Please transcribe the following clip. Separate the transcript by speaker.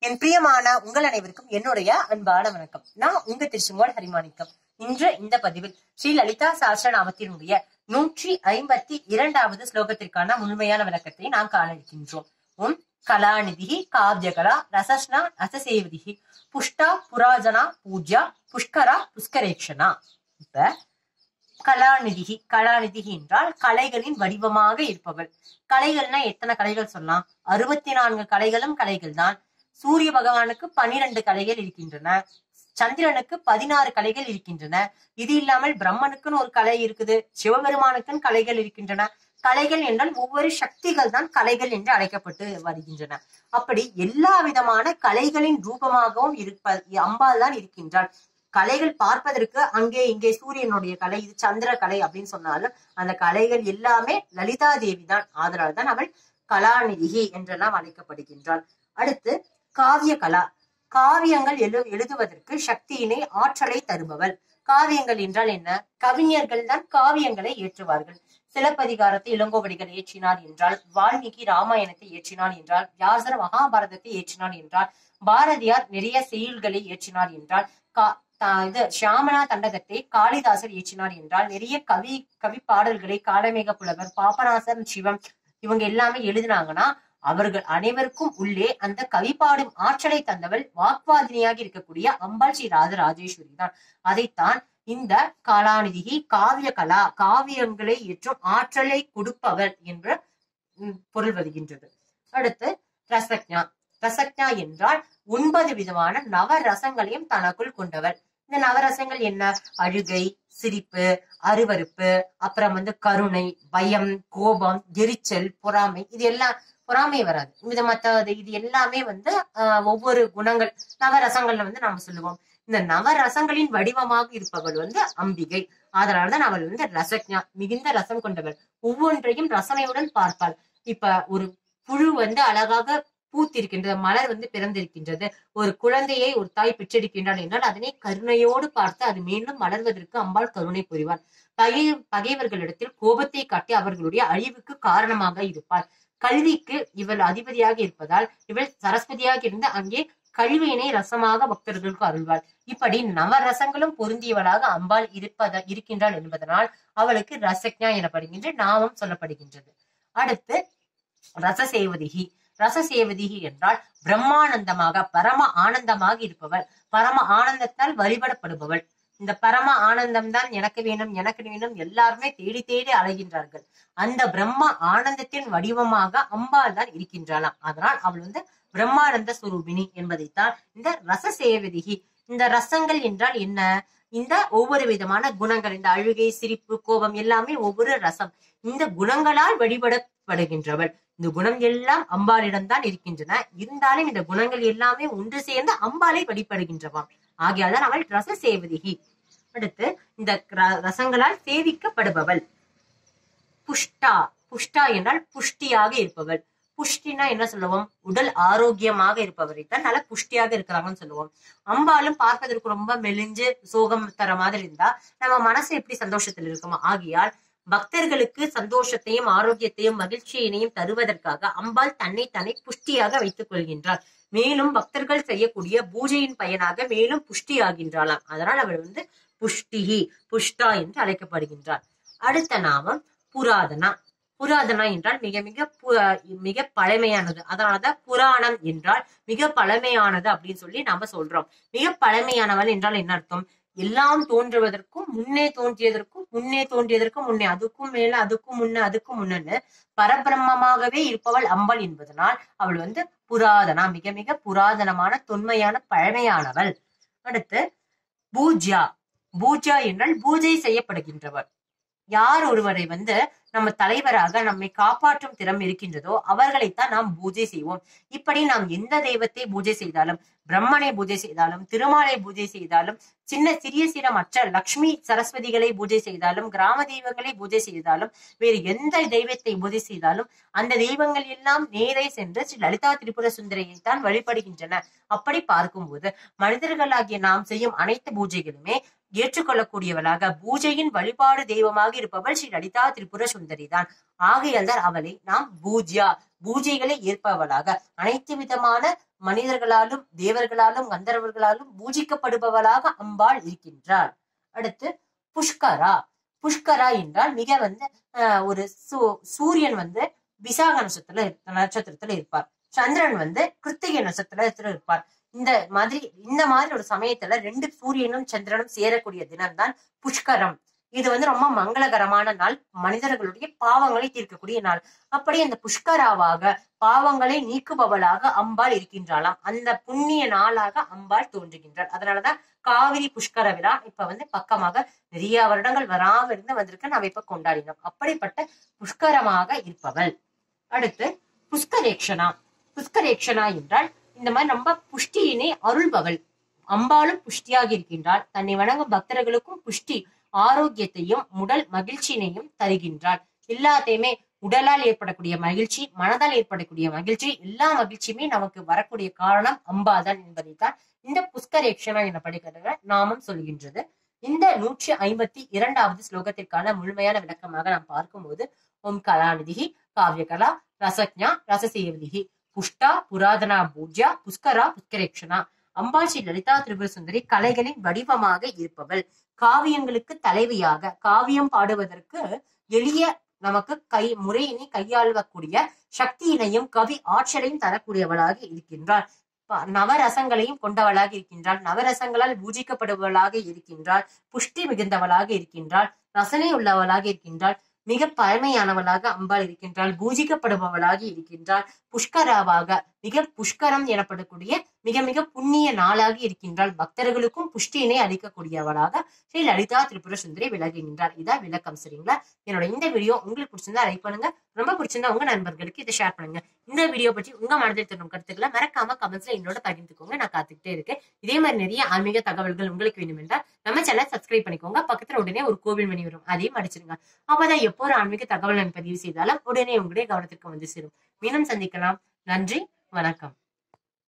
Speaker 1: என் பிரியமான உங்கள் அனைவருக்கும் என்னுடைய அன்பான வணக்கம். நான் உங்க திருச்செங்கோடு ஹரிமாணிக்கம். இன்று இந்த பதிவில் ஸ்ரீ லலிதா சஹஸ்ரநாமத்தினுடைய 152வது ஸ்லோகத்திற்கான முழுமையான விளக்கத்தை நாம் காண இருக்கின்றோம். ஓம் கலாநிதி காவியகலா ரசஸ்னா ரசசேவதி புஷ்டா புராஜனா பூஜ்யா புஷ்கரா புஷ்கரேக்ஷனா. இப்ப கலாநிதி என்றால் கலைகளின் வடிவமாக இருப்பவள். கலைகள்னா எத்தனை கலைகள் சொல்லலாம்? 64 கலைகளும் கலைகள் தான். சூரிய பகவானுக்கு 12 கலைகள் இருக்கின்றன, சந்திரனுக்கு 16 கலைகள் இருக்கின்றன. இது இல்லாமல் பிரம்மனுக்குன்னு ஒரு கலை இருக்குது, சிவபெருமானுக்குன்னு கலைகள் இருக்கின்றன. கலைகள் என்றால் ஒவ்வொரு சக்திகள் தான் கலைகள் என்று அழைக்கப்பட்டு வருகின்றன. அப்படி எல்லா விதமான கலைகளின் ரூபமாகவும் அம்பாள் தான் இருக்கின்றாள். கலைகள் பார்ப்பதற்கு அங்கே இங்கே சூரியனுடைய கலை, இது சந்திர கலை அப்படின்னு சொன்னாலும் அந்த கலைகள் எல்லாமே லலிதா தேவி தான். ஆதலால்தான் அவள் கலாநிதி என்றெல்லாம் அழைக்கப்படுகின்றாள். அடுத்து காவிய கலா. காவியங்கள் எழுதுவதற்கு சக்தியினை ஆற்றலை தருபவள். காவியங்கள் என்றால் என்ன? கவிஞர்கள் தான் காவியங்களை ஏற்றுவார்கள். சிலப்பதிகாரத்தை இளங்கோவடிகள் ஏற்றினார் என்றால், வால்மீகி ராமாயணத்தை ஏற்றினார் என்றால், வியாசர் மகாபாரதத்தை ஏற்றினார் என்றால், பாரதியார் நிறைய செய்யுள்களை ஏற்றினார் என்றால், சியாமலா தண்டகத்தை காளிதாசர் ஏற்றினார் என்றால், நிறைய கவி பாடல்களை காளமேக புலவர், பாபநாசர், சிவம் இவங்க எல்லாமே எழுதினாங்கன்னா அவர்கள் அனைவருக்கும் உள்ளே அந்த கவி பாடும் ஆற்றலை தந்தவள் வாக்வாதினியாக இருக்கக்கூடிய அம்பாள் ஸ்ரீ ராஜராஜேஸ்வரி தான். அதைத்தான் இந்த கலாநிதி காவிய கலா, காவியங்களை ஏற்றும் ஆற்றலை கொடுப்பவள் என்று பொருள் வருகின்றது. அடுத்து ரசக்ஞா. ரசக்ஞா என்றால் 9 விதமான நவரசங்களையும் தனக்குள் கொண்டவள். இந்த நவரசங்கள் என்ன? அழுகை, சிரிப்பு, அருவருப்பு, அப்புறம் கருணை, பயம், கோபம், எரிச்சல், பொறாமை. இது எல்லாம் பொறாமை வராது, இது எல்லாமே ஒவ்வொரு குணங்கள் நவரசங்கள்ல நாம சொல்லுவோம். இந்த நவரசங்களின் வடிவமாக இருப்பவள் அம்பிகை. அதனாலதான் அவள் ரசக்ஞா, மிகுந்த ரசம் கொண்டவள். ஒவ்வொன்றையும் ரசனையுடன் பார்ப்பாள். இப்ப ஒரு புழு அழகாக பூத்திருக்கின்றது, மலர் பிறந்திருக்கின்றது, ஒரு குழந்தையை ஒரு தாய் பெற்றெடுக்கின்றாள் என்றால் அதனை கருணையோடு பார்த்து அது மீண்டும் மலர்வதற்கு அம்பாள் கருணை புரிவாள். பகைவர்களிடத்தில் கோபத்தை காட்டி அவர்களுடைய அழிவுக்கு காரணமாக இருப்பாள். கல்விக்கு இவள் அதிபதியாக இருப்பதால் இவள் சரஸ்வதியாக இருந்து அங்கே கல்வியினை ரசமாக பக்தர்களுக்கு அருள்வாள். இப்படி நவரசங்களும் பொருந்தியவளாக அம்பாள் இருக்கின்றாள் என்பதனால் அவளுக்கு ரசக்ஞா எனப்படுகின்ற நாமம் சொல்லப்படுகின்றது. அடுத்து ரசசேவதிகி. ரசசேவதிகி என்றால் பிரம்மானந்தமாக பரம ஆனந்தமாக இருப்பவள், பரம ஆனந்தத்தால் வழிபடப்படுபவள். இந்த பரம ஆனந்தம் தான் எனக்கு வேணும் எல்லாருமே தேடி தேடி அலைகின்றார்கள். அந்த பிரம்ம ஆனந்தத்தின் வடிவமாக அம்பாள் தான் இருக்கின்றாளாம். அதனால் அவள் பிரம்மானந்த சுரூபிணி என்பதைத்தான் இந்த ரசசேவதிகி. இந்த ரசங்கள் என்றால் என்ன? இந்த ஒவ்வொரு விதமான குணங்கள், இந்த அழுகை, சிரிப்பு, கோபம் எல்லாமே ஒவ்வொரு ரசம். இந்த குணங்களால் வழிபடப்படுகின்றவள். இந்த குணம் எல்லாம் அம்பாளிடம்தான் இருக்கின்றன. இருந்தாலும் இந்த குணங்கள் எல்லாமே ஒன்று சேர்ந்து அம்பாளை வழிபடுகின்றவாம். ஆகையால்தான் அவள் ரசசேவதிகி. அடுத்து இந்த ரசங்களால் சேவிக்கப்படுபவள் புஷ்டா. புஷ்டா என்றால் புஷ்டியாக இருப்பவள். புஷ்டினா என்ன சொல்லுவோம்? உடல் ஆரோக்கியமாக இருப்பவரைத்தான் நல்ல புஷ்டியாக இருக்கிறாங்கன்னு சொல்லுவோம். அம்பாலும் பார்ப்பதற்கு ரொம்ப மெலிஞ்சு சோகம் தர மாதிரி இருந்தா நம்ம மனசு எப்படி சந்தோஷத்தில் இருக்குமா? ஆகையால் பக்தர்களுக்கு சந்தோஷத்தையும் ஆரோக்கியத்தையும் மகிழ்ச்சியினையும் தருவதற்காக அம்பாள் தன்னை புஷ்டியாக வைத்துக் கொள்கின்றாள். மேலும் பக்தர்கள் செய்யக்கூடிய பூஜையின் பயனாக மேலும் புஷ்டி ஆகின்றாளாம். அதனால் அவள் புஷ்டிகி, புஷ்டா என்று அழைக்கப்படுகின்றாள். அடுத்த நாமம் புராதனா. புராதனா என்றால் மிக பழமையானது. அதனாலதான் புராணம் என்றால் மிக பழமையானது அப்படின்னு சொல்லி நாம சொல்றோம். மிக பழமையானவள் என்றால் என்ன அர்த்தம்? எல்லாம் தோன்றுவதற்கும் முன்னே தோன்றியதற்கும் முன்னே அதுக்கும் மேல அதுக்கும் முன்னன்னு பரபிரம்மமாகவே இருப்பவள் அம்பாள் என்பதனால் அவள் புராதனா, மிக புராதனமான தொன்மையான பழமையானவள். அடுத்து பூஜ்யா. பூஜ்யா என்றால் பூஜை செய்யப்படுகின்றவர். யார் ஒருவரை நம்ம தலைவராக நம்மை காப்பாற்றும் திறம் இருக்கின்றதோ அவர்களைத்தான் நாம் பூஜை செய்வோம். இப்படி நாம் எந்த தெய்வத்தை பூஜை செய்தாலும், பிரம்மனை பூஜை செய்தாலும், திருமாலை பூஜை செய்தாலும், சிறிய மற்ற லக்ஷ்மி சரஸ்வதிகளை பூஜை செய்தாலும், கிராம தெய்வங்களை பூஜை செய்தாலும், வேறு எந்த தெய்வத்தை பூஜை செய்தாலும் அந்த தெய்வங்கள் எல்லாம் நேரே சென்று ஸ்ரீ லலிதா திரிபுர சுந்தரியைத்தான் வழிபடுகின்றன. அப்படி பார்க்கும்போது மனிதர்களாகிய நாம் செய்யும் அனைத்து பூஜைகளுமே ஏற்றுக்கொள்ளக்கூடியவளாக பூஜையின் வழிபாடு தெய்வமாக இருப்பவள் ஸ்ரீ லலிதா திரிபுர சுந்தரி தான். ஆகையால் தான் அவளை நாம் பூஜைகளை ஏற்பவளாக, அனைத்து விதமான மனிதர்களாலும் தேவர்களாலும் கந்தர்வர்களாலும் பூஜிக்கப்படுபவளாக அம்பாள் இருக்கின்றாள். அடுத்து புஷ்கரா. புஷ்கரா என்றால் மிக ஒரு சூரியன் விசாக நட்சத்திரத்துல இருப்பார். சந்திரன் கிருத்திகை நட்சத்திரத்துல இருப்பார். இந்த மாதிரி ஒரு சமயத்துல 2 சூரியனும் சந்திரனும் சேரக்கூடிய தினம் தான் புஷ்கரம். இது ரொம்ப மங்களகரமான நாள், மனிதர்களுடைய பாவங்களை தீர்க்கக்கூடிய நாள். அப்படி அந்த புஷ்கராவாக பாவங்களை நீக்குபவளாக அம்பாள் இருக்கின்றாளாம். அந்த புண்ணிய நாளாக அம்பாள் தோன்றுகின்றாள். அதனாலதான் காவிரி புஷ்கர விழா இப்ப பக்கமாக நிறைய வருடங்கள் வராம இருந்து வந்திருக்கு, நாம இப்ப கொண்டாடினோம். அப்படிப்பட்ட புஷ்கரமாக இருப்பவள். அடுத்து புஷ்கரேக்ஷனா. புஷ்கரேக்ஷனா என்றால் இந்த மாதிரி ரொம்ப புஷ்டியினை அருள்பவள். அம்பாளும் புஷ்டியாக இருக்கின்றாள். தன்னை வணங்கும் பக்தர்களுக்கும் புஷ்டி ஆரோக்கியத்தையும் உடல் மகிழ்ச்சியினையும் தருகின்றாள். எல்லாத்தையுமே உடலால் ஏற்படக்கூடிய மகிழ்ச்சி, மனதால் ஏற்படக்கூடிய மகிழ்ச்சி, எல்லா மகிழ்ச்சியுமே நமக்கு வரக்கூடிய காரணம் அம்பாதான் என்பதைத்தான் இந்த புஷ்கரேக்ஷனா என படிக்கிற நாமம் சொல்கின்றது. இந்த 152வது ஸ்லோகத்திற்கான முழுமையான விளக்கமாக நாம் பார்க்கும்போது, ஓம் கலாநிதி காவியகலா ரசஜா ரசசேவதிகி புஷ்டா புராதனா பூஜ்யா புஷ்கரா புஷ்கரேக்ஷனா. அம்பாள் ஸ்ரீ லலிதா திரிபுர சுந்தரி கலைகளின் வடிவமாக இருப்பவள். காவியங்களுக்கு தலைவியாக, காவியம் பாடுவதற்கு எளிய நமக்கு முறையினை கையாளக்கூடிய சக்தியினையும் கவி ஆற்றலையும் தரக்கூடியவளாக இருக்கின்றாள். நவரசங்களையும் கொண்டவளாக இருக்கின்றாள். நவரசங்களால் பூஜிக்கப்படுபவளாக இருக்கின்றாள். புஷ்டி மிகுந்தவளாக இருக்கின்றாள். ரசனை உள்ளவளாக இருக்கின்றாள். மிக பழமையானவளாக அம்பாள் இருக்கின்றாள். பூஜிக்கப்படுபவளாக இருக்கின்றாள். புஷ்கராவாக புஷ்கரம் எனப்படக்கூடிய மிக மிக புண்ணிய நாளாக இருக்கின்றாள். பக்தர்களுக்கும் புஷ்டியினை அளிக்கக்கூடியவளாக ஸ்ரீ லலிதா திரிபுர சுந்தரி விளங்குகின்றார். இதான் விளக்கம். சரிங்களா? என்னோட இந்த வீடியோ உங்களுக்கு பிடிச்சிருந்தா லைக் பண்ணுங்க, ரொம்ப பிடிச்சிருந்தா உங்க நண்பர்களுக்கு இதை ஷேர் பண்ணுங்க. இந்த வீடியோ பற்றி உங்க மனதில் தரும் கருத்துக்களை மறக்காம கமெண்ட்ஸ்ல என்னோட பகிர்ந்துக்கோங்க. நான் காத்துக்கிட்டே இருக்கேன். இதே மாதிரி நிறைய ஆன்மீக தகவல்கள் உங்களுக்கு வேணும் என்றால் நம்ம சேனல் சப்ஸ்கிரைப் பண்ணிக்கோங்க. பக்கத்துல உடனே ஒரு கோவில் மணி வரும், அதையும் அடிச்சிருங்க. அப்பதான் எப்போ ஒரு ஆன்மீக தகவல் நான் பதிவு செய்தாலும் உடனே உங்களுடைய கவனத்திற்கு வந்து சேரும். மீண்டும் சந்திக்கலாம். நன்றி, வணக்கம்.